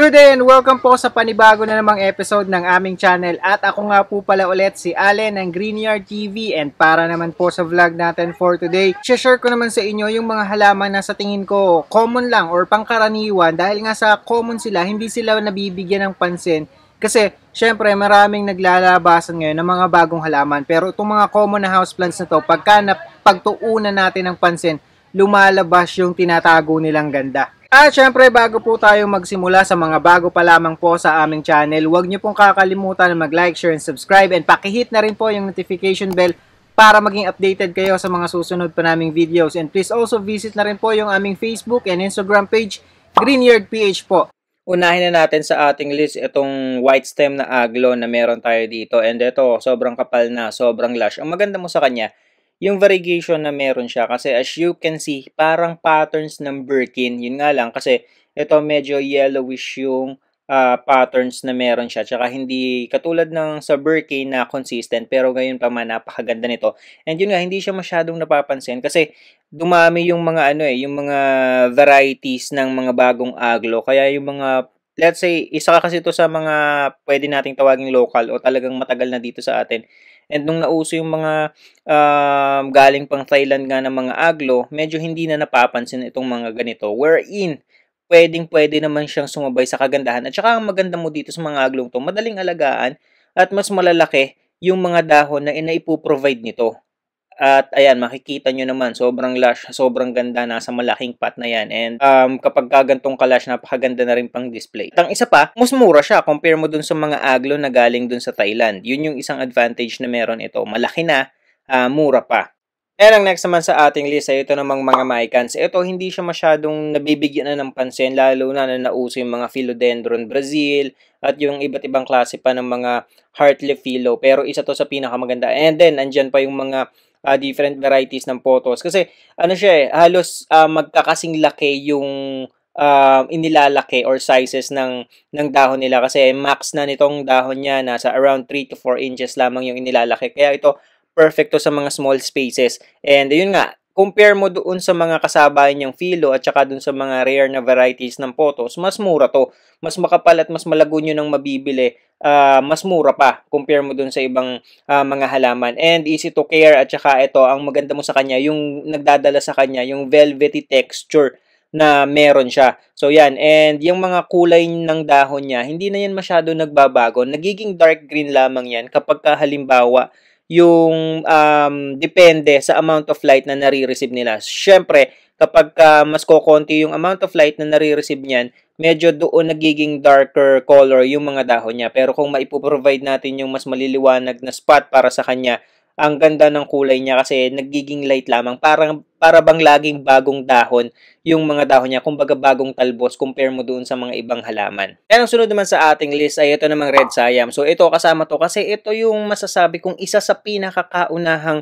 Good day and welcome po sa panibago na namang episode ng aming channel. At ako nga po pala ulit si Allen ng Greenyard TV. And para naman po sa vlog natin for today, share ko naman sa inyo yung mga halaman na sa tingin ko common lang or pangkaraniwan. Dahil nga sa common sila, hindi sila nabibigyan ng pansin. Kasi syempre maraming naglalabasan ngayon ng mga bagong halaman. Pero itong mga common na houseplants na to, pagtuunan natin ng pansin, lumalabas yung tinatago nilang ganda. At syempre bago po tayo magsimula sa mga bago pa lamang po sa aming channel, huwag niyo pong kakalimutan na mag-like, share, and subscribe, and pakihit na rin po yung notification bell para maging updated kayo sa mga susunod pa naming videos. And please also visit na rin po yung aming Facebook and Instagram page, greenyard.ph po. Unahin na natin sa ating list itong white stem na aglo na meron tayo dito. And ito, sobrang kapal na, sobrang lush. Ang maganda mo sa kanya, yung variegation na meron siya, kasi as you can see, parang patterns ng Birkin. Yun nga lang, kasi ito medyo yellowish yung patterns na meron siya. Tsaka hindi katulad ng sa Birkin na consistent, pero ngayon pa man, napakaganda nito. And yun nga, hindi siya masyadong napapansin kasi dumami yung mga yung mga varieties ng mga bagong aglo. Kaya yung mga, let's say, isa kasi ito sa mga pwede nating tawaging local o talagang matagal na dito sa atin. And nung nauso yung mga galing pang Thailand nga ng mga aglo, medyo hindi na napapansin itong mga ganito. Wherein, pwede naman siyang sumabay sa kagandahan. At saka ang maganda mo dito sa mga aglong to, madaling alagaan at mas malalaki yung mga dahon na inaipo-provide nito. At ayan, makikita nyo naman, sobrang lush, sobrang ganda, nasa malaking pot na yan. And kapag kagantong kalash, napakaganda na rin pang display. At ang isa pa, mas mura siya compare mo dun sa mga aglo na galing dun sa Thailand. Yun yung isang advantage na meron ito. Malaki na, mura pa. And ang next naman sa ating list ay ito namang mga mycans. Ito, hindi siya masyadong nabibigyan na ng pansin, lalo na nauso yung mga philodendron Brazil at yung iba't ibang klase pa ng mga heartleaf philo. Pero isa to sa pinakamaganda. And then, andyan pa yung mga different varieties ng potos. Kasi, halos magkakasing laki yung inilalaki or sizes ng dahon nila. Kasi max na nitong dahon niya, nasa around 3 to 4 inches lamang yung inilalaki. Kaya ito, perfecto sa mga small spaces. And yun nga, compare mo doon sa mga kasabay niyang philo at saka doon sa mga rare na varieties ng potos, mas mura to. Mas makapal at mas malago nyo nang mabibili. Mas mura pa compare mo doon sa ibang mga halaman. And easy to care at saka ito, ang maganda mo sa kanya, yung nagdadala sa kanya, yung velvety texture na meron siya. So yan, and yung mga kulay ng dahon niya, hindi na yan masyado nagbabago. Nagiging dark green lamang yan kapag halimbawa yung depende sa amount of light na nare-receive nila. Siyempre, kapag mas kokonti yung amount of light na nare-receive niyan, medyo doon nagiging darker color yung mga dahon niya. Pero kung maipoprovide natin yung mas maliliwanag na spot para sa kanya, ang ganda ng kulay niya kasi nagiging light lamang. Para bang laging bagong dahon yung mga dahon niya. Kumbaga bagong talbos compare mo doon sa mga ibang halaman. And ang sunod naman sa ating list ay ito namang red siam. So ito kasama to kasi ito yung masasabi kong isa sa pinakakaunahang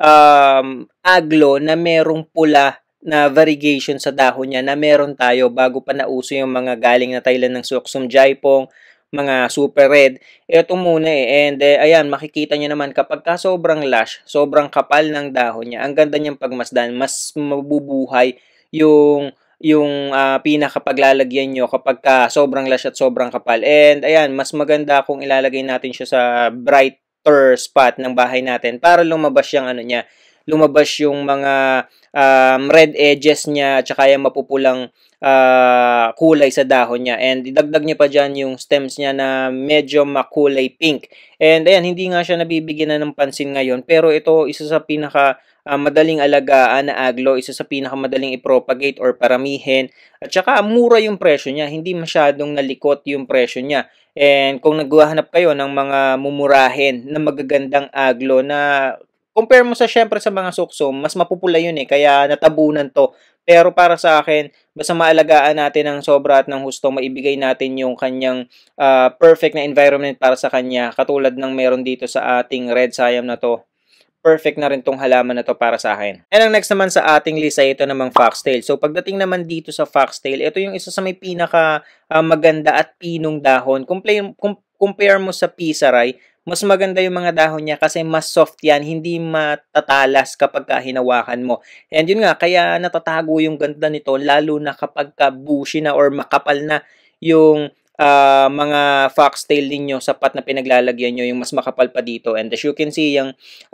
aglo na merong pula na variegation sa dahon niya na meron tayo bago pa nauso yung mga galing na Thailand ng Suksum Jaipong, mga super red. Ito muna and ayan, makikita nyo naman kapag sobrang lush, sobrang kapal ng dahon niya, ang ganda niyang pagmasdan, mas mabubuhay yung pinakapaglalagyan nyo kapag sobrang lush at sobrang kapal. And ayan, mas maganda kung ilalagay natin siya sa brighter spot ng bahay natin para lumabas yung lumabas yung mga red edges niya at saka yung mapupulang kulay sa dahon niya. And idagdag niya pa dyan yung stems niya na medyo makulay pink. And ayan, hindi nga siya nabibigyan na ng pansin ngayon. Pero ito, isa sa pinaka madaling alagaan na aglo, isa sa pinakamadaling i-propagate or paramihin. At saka mura yung presyo niya, hindi masyadong nalikot yung presyo niya. And kung naghahanap kayo ng mga mumurahin na magagandang aglo na compare mo syempre sa mga suksum, mas mapupula yun kaya natabunan to. Pero para sa akin, basta maalagaan natin ng sobra at ng husto, maibigay natin yung kanyang perfect na environment para sa kanya, katulad ng meron dito sa ating red siam na to. Perfect na rin tong halaman na to para sa akin. And ang next naman sa ating list ay ito namang foxtail. So pagdating naman dito sa foxtail, ito yung isa sa may pinaka maganda at pinong dahon. Compare mo sa pisaray, mas maganda yung mga dahon niya kasi mas soft yan, hindi matatalas kapag hinawakan mo. And yun nga, kaya natatago yung ganda nito, lalo na kapag bushy na or makapal na yung mga foxtail ninyo, sapat na pinaglalagyan nyo yung mas makapal pa dito. And as you can see, yung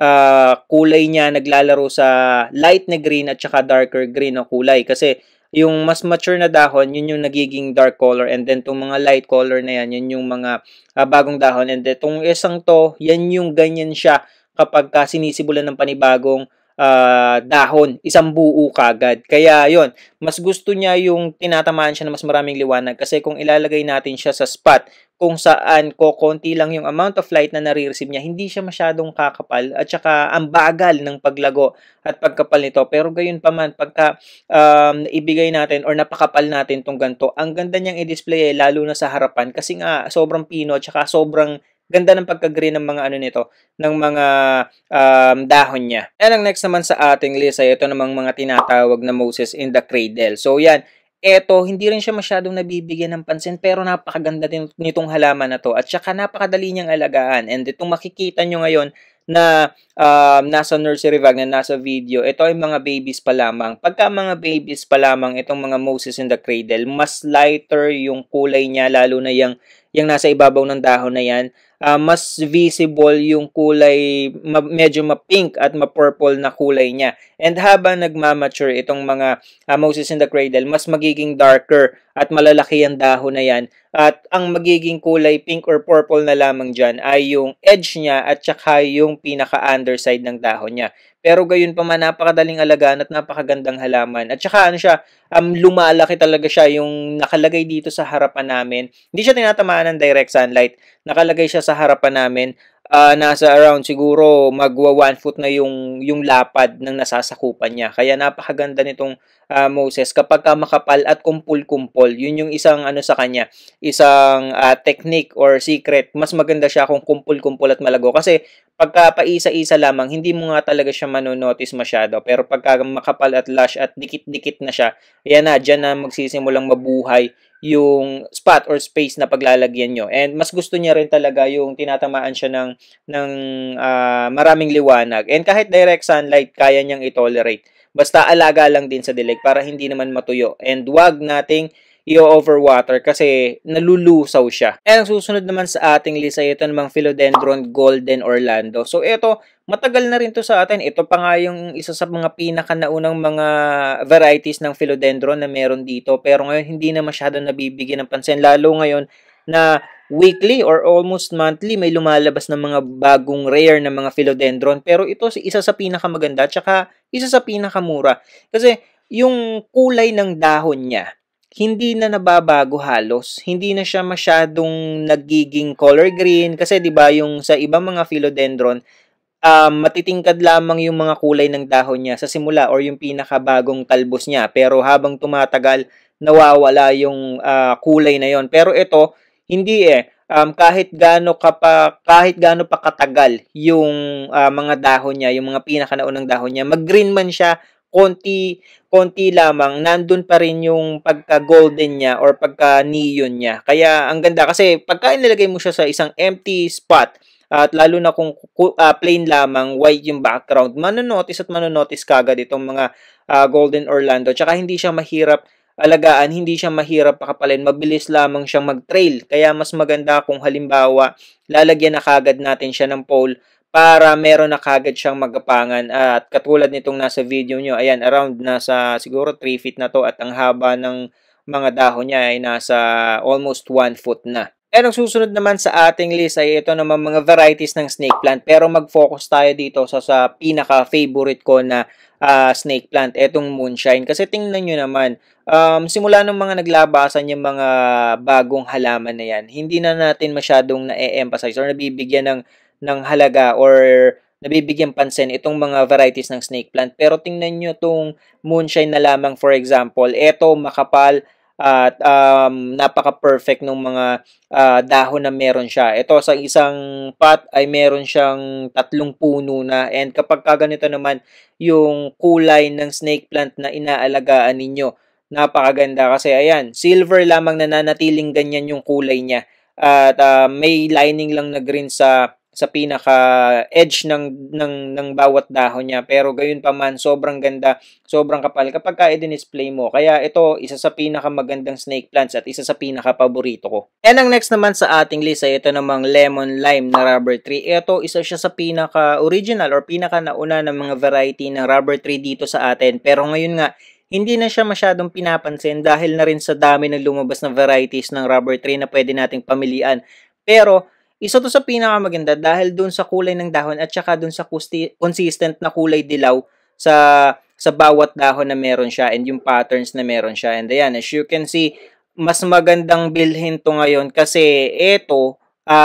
kulay niya naglalaro sa light na green at saka darker green na kulay. Kasi yung mas mature na dahon, yun yung nagiging dark color. And then itong mga light color na yan, yun yung mga bagong dahon. And then itong isang to, yan yung ganyan siya kapag sinisibulan ng panibagong dahon, isang buo kagad. Kaya yon, mas gusto niya yung tinatamaan siya na mas maraming liwanag kasi kung ilalagay natin siya sa spot kung saan konti lang yung amount of light na nare-receive niya, hindi siya masyadong kakapal at saka ang bagal ng paglago at pagkapal nito. Pero gayon pa man, pagka ibigay natin or napakapal natin tong ganito, ang ganda niyang i-display lalo na sa harapan kasi nga sobrang pino at saka sobrang ganda ng pagka-green ng mga ano nito, ng mga dahon niya. And ang next naman sa ating list ay ito namang mga tinatawag na Moses in the Cradle. So yan, eto, hindi rin siya masyadong nabibigyan ng pansin pero napakaganda din nitong halaman na to at saka napakadali niyang alagaan. And itong makikita nyo ngayon na nasa nursery bag, na nasa video, ito ay mga babies pa lamang. Pagka mga babies pa lamang, itong mga Moses in the Cradle, mas lighter yung kulay niya, lalo na yung nasa ibabaw ng dahon na yan. Mas visible yung kulay, medyo ma-pink at ma-purple na kulay niya. And habang nagmamature itong mga Moses in the Cradle, mas magiging darker at malalaki ang dahon na yan. At ang magiging kulay pink or purple na lamang dyan ay yung edge niya at saka yung pinaka-underside ng dahon niya. Pero gayon pa man, napakadaling alagaan at napakagandang halaman. At saka ano siya, lumalaki talaga siya, yung nakalagay dito sa harapan namin. Hindi siya tinatamaan ng direct sunlight. Nakalagay siya sa harapan namin. Nasa around siguro magwa 1 foot na yung lapad ng nasasakupan niya. Kaya napakaganda nitong Moses kapag makapal at kumpul-kumpol. Yun yung isang ano sa kanya, isang technique or secret. Mas maganda siya kung kumpul-kumpul at malago kasi pagka paisa-isa lamang, hindi mo nga talaga siya manonotice masyado. Pero pagka makapal at lush at dikit-dikit na siya, yan na, dyan na magsisimulang mabuhay yung spot or space na paglalagyan nyo. And mas gusto niya rin talaga yung tinatamaan siya ng maraming liwanag. And kahit direct sunlight, kaya niyang i-tolerate. Basta alaga lang din sa dilig para hindi naman matuyo. And wag nating i-overwater kasi nalulusaw siya. And ang susunod naman sa ating list ay ito namang Philodendron Golden Orlando. So ito, matagal na rin to sa atin. Ito pa nga yung isa sa mga pinakanaunang mga varieties ng Philodendron na meron dito. Pero ngayon hindi na masyado nabibigyan ng pansin. Lalo ngayon na weekly or almost monthly may lumalabas ng mga bagong rare na mga Philodendron. Pero ito isa sa pinakamaganda at saka isa sa pinakamura. Kasi yung kulay ng dahon niya, hindi na nababago halos. Hindi na siya masyadong nagiging color green. Kasi 'di ba yung sa ibang mga Philodendron, matitingkad lamang yung mga kulay ng dahon niya sa simula or yung pinakabagong talbos niya. Pero habang tumatagal, nawawala yung kulay na yon. Pero ito, hindi kahit gaano pa katagal yung mga dahon niya, yung mga pinakanaunang dahon niya, mag-green man siya, konti lamang, nandun pa rin yung pagka-golden niya or pagka-neon niya. Kaya ang ganda kasi pagka inilagay mo siya sa isang empty spot, at lalo na kung plain lamang, white yung background, manonotice kagad itong mga Golden Orlando. Tsaka hindi siya mahirap alagaan, hindi siya mahirap pakapalin, mabilis lamang siyang mag-trail. Kaya mas maganda kung halimbawa, lalagyan na kagad natin siya ng pole para meron na kagad siyang magapangan. At katulad nitong nasa video nyo, ayan, around nasa siguro 3 feet na to at ang haba ng mga dahon niya ay nasa almost 1 foot na. And ang susunod naman sa ating list ay ito naman mga varieties ng snake plant. Pero mag-focus tayo dito sa pinaka-favorite ko na snake plant, etong moonshine. Kasi tingnan nyo naman, simula nung mga naglabasan yung mga bagong halaman na yan, hindi na natin masyadong na-emphasize or nabibigyan ng halaga or nabibigyan pansin itong mga varieties ng snake plant. Pero tingnan nyo itong moonshine na lamang, for example, eto makapal at napaka-perfect ng mga dahon na meron siya. Ito sa isang pot ay meron siyang 3 puno na, and kapag kaganito naman yung kulay ng snake plant na inaalagaan ninyo, napakaganda kasi ayan, silver lamang na nanatiling ganyan yung kulay niya at may lining lang na green sa sa pinaka-edge ng bawat dahon niya. Pero gayon pa man, sobrang ganda, sobrang kapal kapag ka i-display mo. Kaya ito, isa sa pinakamagandang snake plants at isa sa pinaka-paborito ko. And ang next naman sa ating list ay ito namang lemon lime na rubber tree. Ito, isa siya sa pinaka-original or pinaka-nauna ng mga variety ng rubber tree dito sa atin. Pero ngayon nga, hindi na siya masyadong pinapansin dahil na rin sa dami ng lumabas na varieties ng rubber tree na pwede nating pamilian. Pero, isa to sa pinakamaganda dahil dun sa kulay ng dahon at saka dun sa consistent na kulay dilaw sa bawat dahon na meron siya and yung patterns na meron siya. And ayan, as you can see, mas magandang bilhin to ngayon kasi ito,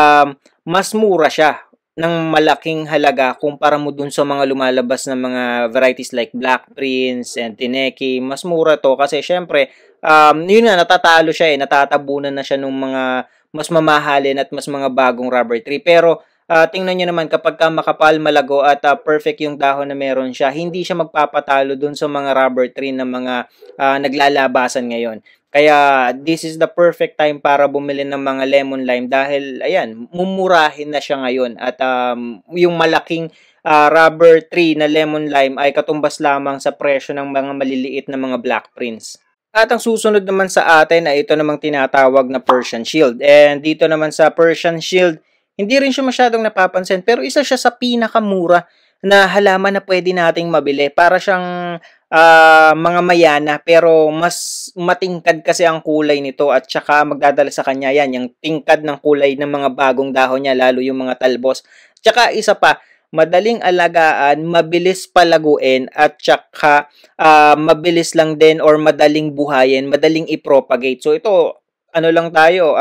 mas mura siya ng malaking halaga kumpara mo dun sa mga lumalabas na mga varieties like Black Prince and Tineke. Mas mura to kasi syempre, yun nga, natatalo siya natatabunan na siya ng mga mas mamahalin at mas mga bagong rubber tree. Pero tingnan nyo naman kapag ka makapal, malago at perfect yung dahon na meron siya, hindi siya magpapatalo dun sa mga rubber tree na mga naglalabasan ngayon. Kaya this is the perfect time para bumili ng mga lemon lime dahil ayan, mumurahin na siya ngayon at yung malaking rubber tree na lemon lime ay katumbas lamang sa presyo ng mga maliliit na mga Black Prince. At ang susunod naman sa atin ay ito namang tinatawag na Persian Shield. And dito naman sa Persian Shield, hindi rin siya masyadong napapansin pero isa siya sa pinakamura na halaman na pwede nating mabili. Para siyang mga mayana pero mas matingkad kasi ang kulay nito at saka magdadala sa kanya yan, yung tingkad ng kulay ng mga bagong dahon niya, lalo yung mga talbos. Tsaka isa pa, madaling alagaan, mabilis palaguin at saka mabilis lang din or madaling buhayin, madaling i-propagate. So ito, lang tayo,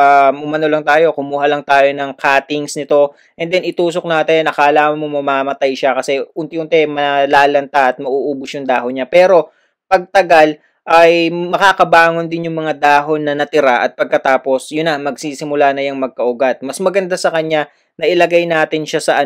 kumuha lang tayo ng cuttings nito and then itusok natin, akala mo mamamatay siya kasi unti-unti malalanta at mauubos yung dahon niya. Pero pagtagal ay makakabangon din yung mga dahon na natira at pagkatapos, yun na, magsisimula na yung magkaugat. Mas maganda sa kanya na ilagay natin siya sa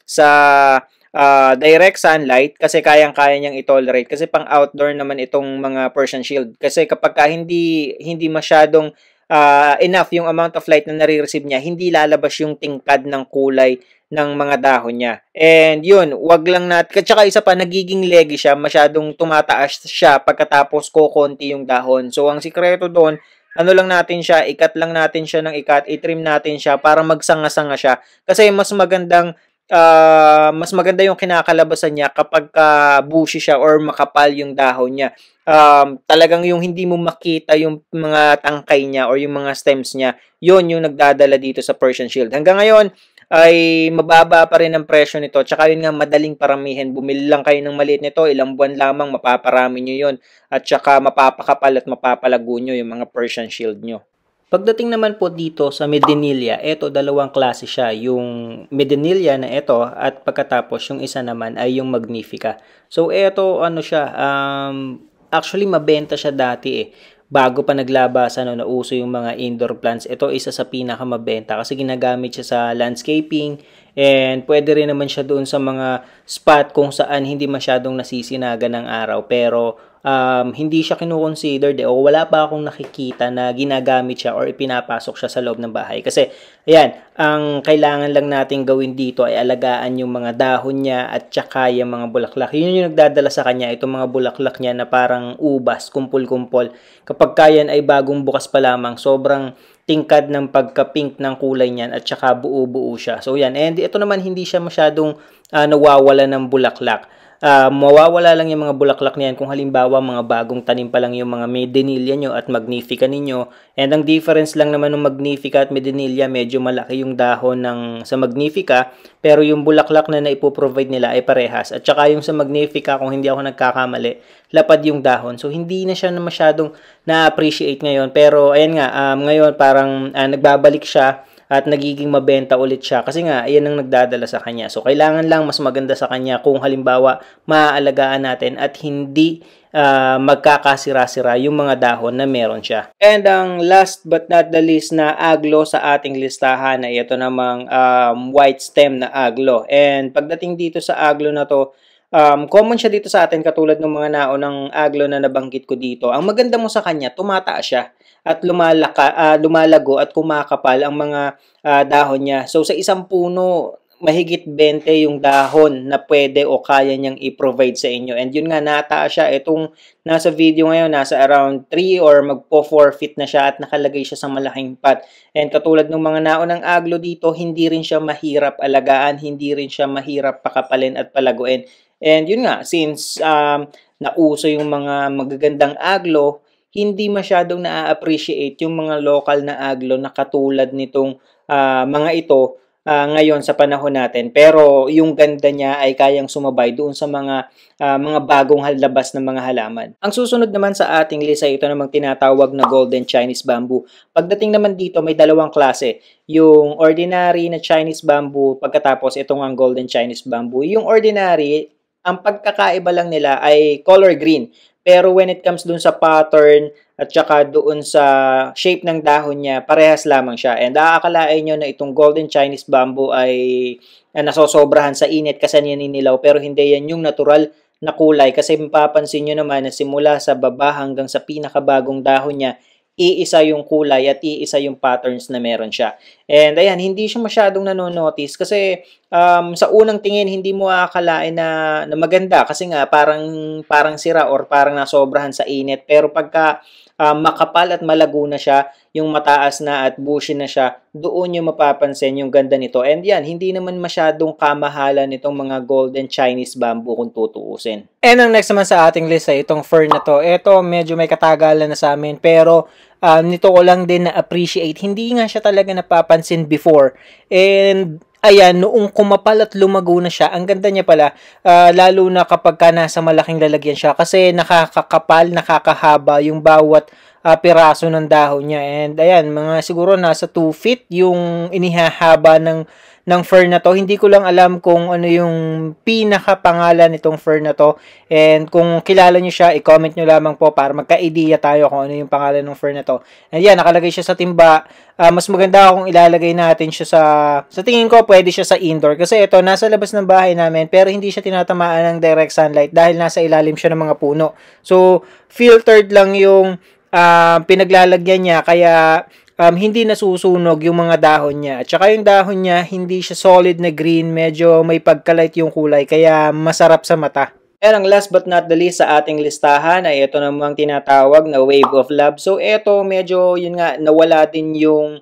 direct sunlight kasi kayang-kaya niyang i-tolerate kasi pang outdoor naman itong mga Persian Shield. Kasi kapag hindi masyadong enough yung amount of light na nare-receive niya, hindi lalabas yung tingkad ng kulay ng mga dahon niya. And yun, wag lang natin, tsaka isa pa, nagiging leggy siya, masyadong tumataas siya pagkatapos kokonti yung dahon. So, ang sikreto doon, lang natin siya, ikat lang natin siya ng ikat, i-trim natin siya para magsanga-sanga siya. Kasi mas maganda yung kinakalabasan niya kapag bushy siya or makapal yung dahon niya. Talagang yung hindi mo makita yung mga tangkay niya or yung mga stems niya, yun yung nagdadala dito sa Persian Shield. Hanggang ngayon, ay mababa pa rin ang presyo nito. Tsaka yun nga, madaling paramihin. Bumili lang kayo ng maliit nito, ilang buwan lamang, mapaparami nyo yun. At tsaka mapapakapal at mapapalago nyo yung mga Persian Shield nyo. Pagdating naman po dito sa Medinilla, ito dalawang klase siya. Yung Medinilla na ito at pagkatapos yung isa naman ay yung Magnifica. So ito actually mabenta siya dati bago pa naglabasan nauso yung mga indoor plants. Ito isa sa pinakamabenta kasi ginagamit siya sa landscaping and pwede rin naman siya doon sa mga spot kung saan hindi masyadong nasisinaga ng araw pero hindi siya kinukonsidered o wala pa akong nakikita na ginagamit siya or ipinapasok siya sa loob ng bahay. Kasi, ayan, ang kailangan lang natin gawin dito ay alagaan yung mga dahon niya at saka yung mga bulaklak. Yun yung nagdadala sa kanya, itong mga bulaklak niya na parang ubas, kumpul-kumpol. Kapag kayan ay bagong bukas pa lamang, sobrang tingkad ng pagka-pink ng kulay niyan at saka buo-buo siya. So, yan. And ito naman, hindi siya masyadong nawawala ng bulaklak. Mawawala lang yung mga bulaklak niyan kung halimbawa mga bagong tanim pa lang yung mga Medinilla nyo at Magnifica ninyo. And ang difference lang naman ng Magnifica at Medinilla, medyo malaki yung dahon sa Magnifica, pero yung bulaklak na naipoprovide nila ay parehas. At saka yung sa Magnifica, kung hindi ako nagkakamali, lapad yung dahon. So hindi na siya masyadong na-appreciate ngayon. Pero ayan nga, ngayon parang nagbabalik siya at nagiging mabenta ulit siya kasi nga ayan ang nagdadala sa kanya. So kailangan lang mas maganda sa kanya kung halimbawa maaalagaan natin at hindi magkakasira-sira yung mga dahon na meron siya. And ang last but not the least na aglo sa ating listahan ay ito namang white stem na aglo. And pagdating dito sa aglo na to, common siya dito sa atin katulad ng mga naunang aglo na nabanggit ko dito. Ang maganda mo sa kanya, tumataas siya at lumalago at kumakapal ang mga dahon niya. So sa isang puno, mahigit 20 yung dahon na pwede o kaya niyang i-provide sa inyo. And yun nga, nataas siya. Itong nasa video ngayon, nasa around 3 or magpo 4 feet na siya at nakalagay siya sa malaking pot. And katulad ng mga naunang aglo dito, hindi rin siya mahirap alagaan, hindi rin siya mahirap pakapalin at palaguin. And yun nga, since nauso yung mga magagandang aglo, hindi masyadong na-appreciate yung mga local na aglo na katulad nitong mga ito ngayon sa panahon natin. Pero yung ganda niya ay kayang sumabay doon sa mga bagong labas ng mga halaman. Ang susunod naman sa ating list ay ito namang tinatawag na Golden Chinese Bamboo. Pagdating naman dito, may dalawang klase. Yung ordinary na Chinese Bamboo, pagkatapos itong ang Golden Chinese Bamboo. Yung ordinary, ang pagkakaiba lang nila ay color green. Pero when it comes dun sa pattern at saka doon sa shape ng dahon niya, parehas lamang siya. And aakalain nyo na itong Golden Chinese Bamboo ay nasosobrahan sa init kasi naninilaw. Pero hindi yan yung natural na kulay. Kasi mapapansin nyo naman na simula sa baba hanggang sa pinakabagong dahon niya, iisa yung kulay at iisa yung patterns na meron siya. And ayan, hindi siya masyadong nanonotice kasi sa unang tingin hindi mo aakalain na maganda kasi nga parang sira or parang nasobrahan sa init. Pero pagka makapal at malago na siya, yung mataas na at bushy na siya, doon yung mapapansin yung ganda nito. And yan, hindi naman masyadong kamahalan itong mga Golden Chinese Bamboo kung tutuusin. And ang next naman sa ating list ay itong fern na to. Ito medyo may katagalan na sa amin pero nito ko lang din na-appreciate. Hindi nga siya talaga napapansin before. And ayan, noong kumapal at lumago na siya, ang ganda niya pala, lalo na kapag nasa malaking lalagyan siya kasi nakakakapal, nakakahaba yung bawat piraso ng dahon niya. And ayan, mga siguro nasa 2 feet yung inihahaba ng fern na to. Hindi ko lang alam kung ano yung pinakapangalan nitong fern na to. And kung kilala niyo siya, i-comment nyo lamang po para magka-idea tayo kung ano yung pangalan ng fern na to. And yan, nakalagay siya sa timba. Mas maganda kung ilalagay natin siya sa tingin ko, pwede siya sa indoor. Kasi ito, nasa labas ng bahay namin, pero hindi siya tinatamaan ng direct sunlight dahil nasa ilalim siya ng mga puno. So, filtered lang yung pinaglalagyan niya, kaya hindi nasusunog yung mga dahon niya. At saka yung dahon niya, hindi siya solid na green, medyo may pagkalight yung kulay, kaya masarap sa mata. And ang last but not the least sa ating listahan ay ito namang tinatawag na Wave of Love. So ito medyo yun nga nawala din yung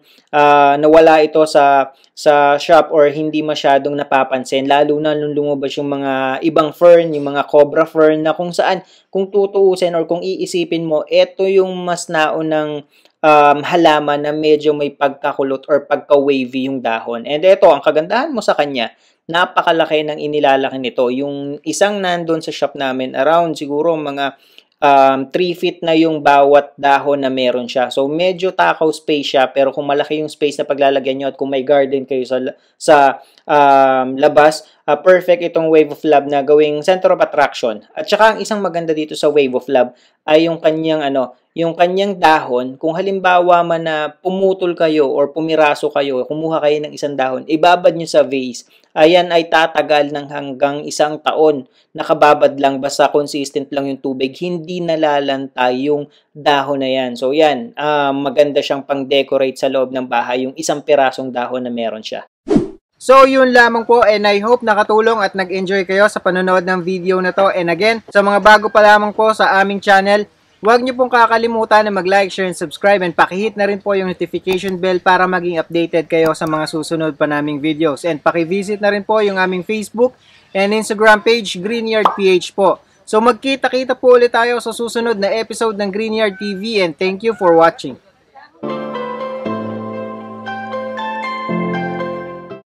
nawala ito sa shop or hindi masyadong napapansin, lalo na nung lumabas yung mga ibang fern, yung mga cobra fern na kung saan kung tutuusin or kung iisipin mo, ito yung mas naunang halaman na medyo may pagkakulot or pagka-wavy yung dahon. And ito, ang kagandahan mo sa kanya, napakalaki ng inilalaki nito. Yung isang nandun sa shop namin, around siguro mga 3 feet na yung bawat dahon na meron siya. So, medyo takaw space siya, pero kung malaki yung space na paglalagyan nyo at kung may garden kayo sa labas, perfect itong Wave of Love na gawing center of attraction. At saka, ang isang maganda dito sa Wave of Love ay yung kanyang dahon. Kung halimbawa man na pumutol kayo or pumiraso kayo, kumuha kayo ng isang dahon, ibabad nyo sa vase, ayan ay tatagal ng hanggang 1 taon. Nakababad lang, basta consistent lang yung tubig, hindi nalalantay yung dahon na yan. So yan, maganda siyang pang-decorate sa loob ng bahay, yung isang pirasong dahon na meron siya. So, yun lamang po and I hope nakatulong at nag-enjoy kayo sa panonood ng video na to. And again, sa mga bago pa lamang po sa aming channel, huwag niyo pong kakalimutan na mag-like, share, and subscribe and pakihit na rin po yung notification bell para maging updated kayo sa mga susunod pa naming videos. And pakivisit na rin po yung aming Facebook and Instagram page, greenyard.ph po. So, magkita-kita po ulit tayo sa susunod na episode ng Greenyard TV and thank you for watching.